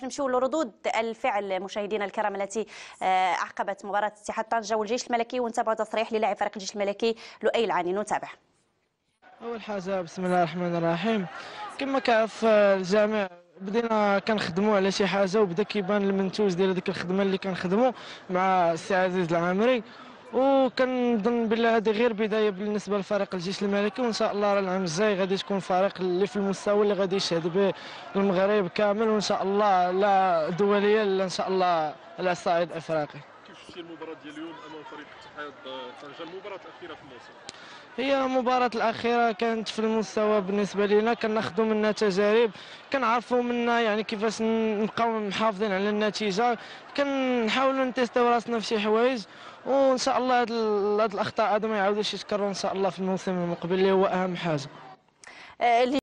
نمشيو لردود الفعل مشاهدينا الكرام التي عقبت مباراة اتحاد طنجة والجيش الملكي، ونتابعوا تصريح للاعب فريق الجيش الملكي لؤي العاني. نتابع. اول حاجه بسم الله الرحمن الرحيم. كما كيعرف الجميع بدينا كنخدموا على شي حاجه وبدا كيبان المنتوج ديال ديك الخدمه اللي كنخدموا مع السي عزيز العامري، وكنظن بلي هذه غير بدايه بالنسبه لفريق الجيش الملكي، وان شاء الله راه العام الجاي غادي تكون فريق اللي في المستوى اللي غادي يشهد به المغرب كامل، وان شاء الله لا دوليا لا ان شاء الله على الصعيد الافريقي. كيف شفتي المباراة ديال اليوم امام فريق اتحاد طنجة، المباراة الأخيرة في الموسم؟ هي المباراة الأخيرة كانت في المستوى بالنسبة لنا، كناخذوا منها تجارب، كنعرفوا منها يعني كيفاش نبقاو محافظين على النتيجة، كنحاولوا نتيستيو راسنا في شي حوايج، وإن شاء الله هاد الأخطاء هادو ما يعاودوش يتكرروا إن شاء الله في الموسم المقبل اللي هو أهم حاجة.